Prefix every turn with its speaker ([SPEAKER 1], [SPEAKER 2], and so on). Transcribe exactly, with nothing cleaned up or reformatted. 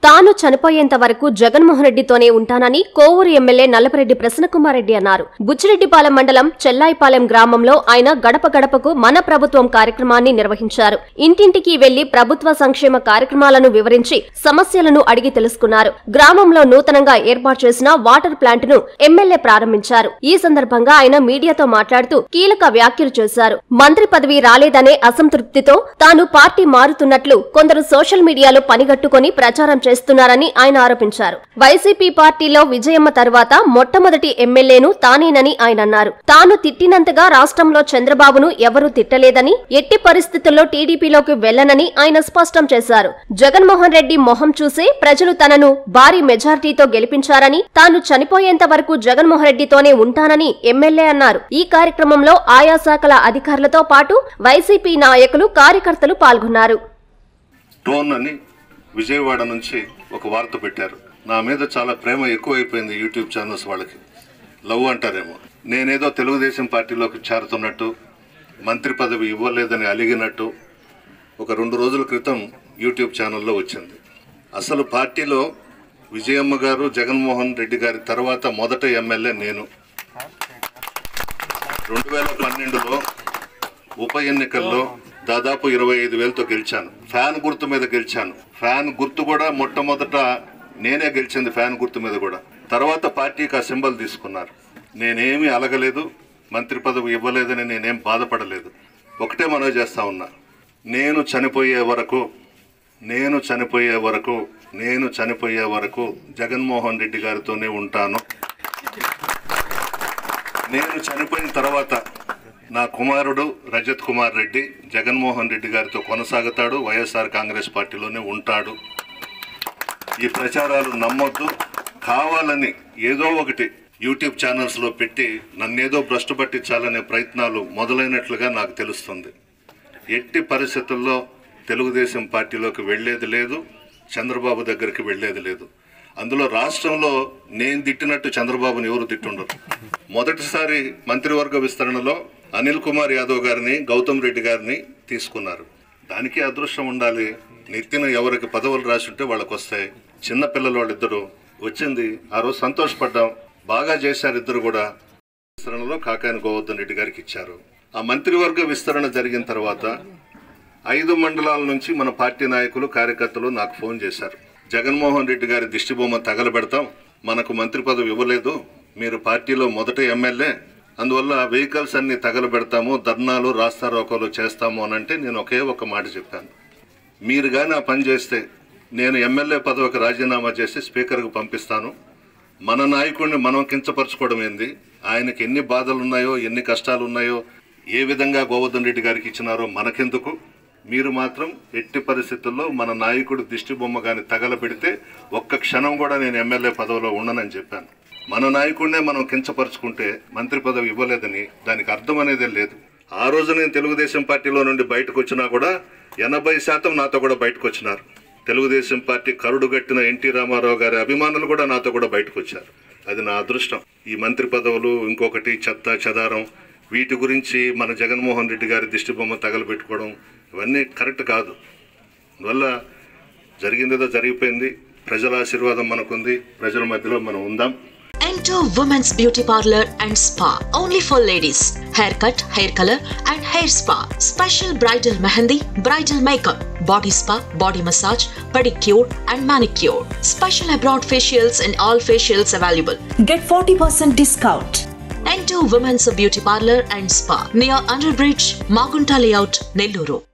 [SPEAKER 1] తాను చనిపోయేంత వరకు జగన్మోహన్ రెడ్డితోనే ఉంటానని కోవూరు ఎమ్మెల్యే నల్లపరెడ్డి ప్రసన్నకుమార్ రెడ్డి అన్నారు. బుచ్చిరెడ్డిపాలెం మండలం చెల్లాయిపాలెం గ్రామంలో ఆయన గడప గడపకు మన ప్రభుత్వం కార్యక్రమాన్ని నిర్వహించారు. ఇంటింటికి వెళ్లి ప్రభుత్వ సంక్షేమ కార్యక్రమాలను వివరించి సమస్యలను అడిగి తెలుసుకున్నారు. గ్రామంలో నూతనంగా ఏర్పాటు చేసిన వాటర్ ప్లాంట్ ను ఎమ్మెల్యే ప్రారంభించారు. ఈ సందర్భంగా ఆయన మీడియాతో మాట్లాడుతూ కీలక వ్యాఖ్యలు చేశారు. మంత్రి పదవి రాలేదనే అసంతృప్తితో తాను పార్టీ మారుతున్నట్లు కొందరు సోషల్ మీడియాలో పనిగట్టుకుని ప్రచారం చేస్తున్నారని ఆయన ఆరోపించారు. వైసీపీ పార్టీలో విజయమ్మ తర్వాత మొట్టమొదటి ఎమ్మెల్యేను తానేనని ఆయన అన్నారు. తాను తిట్టినంతగా రాష్ట్రంలో చంద్రబాబును ఎవరూ తిట్టలేదని, ఎట్టి పరిస్థితుల్లో టీడీపీలోకి వెళ్లనని ఆయన స్పష్టం చేశారు. జగన్మోహన్ రెడ్డి మొహం చూసే ప్రజలు తనను భారీ మెజార్టీతో గెలిపించారని, తాను చనిపోయేంత వరకు జగన్మోహన్ రెడ్డితోనే ఉంటానని ఎమ్మెల్యే అన్నారు. ఈ కార్యక్రమంలో ఆయా శాఖల అధికారులతో పాటు వైసీపీ నాయకులు, కార్యకర్తలు పాల్గొన్నారు.
[SPEAKER 2] విజయవాడ నుంచి ఒక వార్త పెట్టారు. నా మీద చాలా ప్రేమ ఎక్కువైపోయింది యూట్యూబ్ ఛానల్స్ వాళ్ళకి. లవ్ అంటారేమో. నేనేదో తెలుగుదేశం పార్టీలోకి చేరుతున్నట్టు, మంత్రి పదవి ఇవ్వలేదని అలిగినట్టు ఒక రెండు రోజుల క్రితం యూట్యూబ్ ఛానల్లో వచ్చింది. అసలు పార్టీలో విజయమ్మ గారు, జగన్మోహన్ రెడ్డి గారి తర్వాత మొదట ఎమ్మెల్యే నేను. రెండు వేల పన్నెండులో ఉప ఎన్నికల్లో దాదాపు ఇరవై ఐదు వేలతో గెలిచాను. ఫ్యాన్ గుర్తు మీద గెలిచాను. ఫ్యాన్ గుర్తు కూడా మొట్టమొదట నేనే గెలిచింది. ఫ్యాన్ గుర్తు మీద కూడా. తర్వాత పార్టీకి ఆ సింబల్ తీసుకున్నారు. నేనేమీ అలగలేదు, మంత్రి పదవి ఇవ్వలేదని నేనేం బాధపడలేదు. ఒకటే మనవి చేస్తా ఉన్నా, నేను చనిపోయే వరకు నేను చనిపోయే వరకు నేను చనిపోయే వరకు జగన్మోహన్ రెడ్డి గారితోనే ఉంటాను. నేను చనిపోయిన తర్వాత నా కుమారుడు రజత్ కుమార్ రెడ్డి జగన్మోహన్ రెడ్డి గారితో కొనసాగుతాడు, వైఎస్ఆర్ కాంగ్రెస్ పార్టీలోనే ఉంటాడు. ఈ ప్రచారాలు నమ్మొద్దు. కావాలని ఏదో ఒకటి యూట్యూబ్ ఛానల్స్లో పెట్టి నన్నేదో భ్రష్టు పట్టించాలనే ప్రయత్నాలు మొదలైనట్లుగా నాకు తెలుస్తుంది. ఎట్టి పరిస్థితుల్లో తెలుగుదేశం పార్టీలోకి వెళ్లేది లేదు, చంద్రబాబు దగ్గరికి వెళ్లేది లేదు. అందులో రాష్ట్రంలో నేను తిట్టినట్టు చంద్రబాబుని ఎవరు తిట్టుండరు. మొదటిసారి మంత్రివర్గ విస్తరణలో అనిల్ కుమార్ యాదవ్ గారిని, గౌతమ్ రెడ్డి గారిని తీసుకున్నారు. దానికి అదృష్టం ఉండాలి. నెత్తిన ఎవరికి పదవులు రాసుంటే వాళ్ళకి వస్తాయి. చిన్నపిల్లలు వాళ్ళిద్దరు వచ్చింది. ఆ రోజు సంతోషపడ్డాం. బాగా చేశారు ఇద్దరు కూడా. విస్తరణలో కాకాని గోవర్ధన్ రెడ్డి గారికి ఇచ్చారు. ఆ మంత్రివర్గ విస్తరణ జరిగిన తర్వాత ఐదు మండలాల నుంచి మన పార్టీ నాయకులు, కార్యకర్తలు నాకు ఫోన్ చేశారు. జగన్మోహన్ రెడ్డి గారి దిష్టిబొమ్మ తగలబెడతాం, మనకు మంత్రి పదవి ఇవ్వలేదు, మీరు పార్టీలో మొదట ఎమ్మెల్యే, అందువల్ల వెహికల్స్ అన్ని తగలబెడతాము, ధర్నాలు, రాస్తారోకోలు చేస్తాము అని అంటే నేను ఒకే ఒక మాట చెప్పాను. మీరు కానీ ఆ పని చేస్తే నేను ఎమ్మెల్యే పదవికి రాజీనామా చేసి స్పీకర్కు పంపిస్తాను. మన నాయకుడిని మనం కించపరచుకోవడం ఏంది? ఆయనకి ఎన్ని బాధలు ఉన్నాయో, ఎన్ని కష్టాలు ఉన్నాయో, ఏ విధంగా గోవర్ధన్ రెడ్డి గారికి ఇచ్చినారో మనకెందుకు? మీరు మాత్రం ఎట్టి పరిస్థితుల్లో మన నాయకుడు దిష్టి బొమ్మ కానీ తగలబెడితే ఒక్క క్షణం కూడా నేను ఎమ్మెల్యే పదవిలో ఉండనని చెప్పాను. మన నాయకుడినే మనం కించపరుచుకుంటే మంత్రి పదవి ఇవ్వలేదని దానికి అర్థం అనేదే లేదు. ఆ రోజు నేను తెలుగుదేశం పార్టీలో నుండి బయటకు వచ్చినా కూడా ఎనభై శాతం నాతో కూడా బయటకు వచ్చినారు. తెలుగుదేశం పార్టీ కరుడు గట్టిన ఎన్టీ రామారావు గారి అభిమానులు కూడా నాతో కూడా బయటకు వచ్చారు. అది నా అదృష్టం. ఈ మంత్రి పదవులు, ఇంకొకటి చెత్త చెదారం, వీటి గురించి మన జగన్మోహన్ రెడ్డి గారి దిష్టి బొమ్మ తగలబెట్టుకోవడం ఇవన్నీ కరెక్ట్ కాదు. అందువల్ల జరిగిందేదో జరిగిపోయింది. ప్రజల ఆశీర్వాదం మనకుంది. ప్రజల మధ్యలో మనం ఉందాం.
[SPEAKER 3] Enter Women's Beauty Parlor and Spa, only for ladies. Haircut, hair color and hair spa. Special bridal mehendi, bridal makeup, body spa, body massage, pedicure and manicure. Special abroad facials and all facials available.
[SPEAKER 4] Get forty percent discount.
[SPEAKER 3] Enter Women's Beauty Parlor and Spa near Underbridge, Magunta Layout, Nelluru.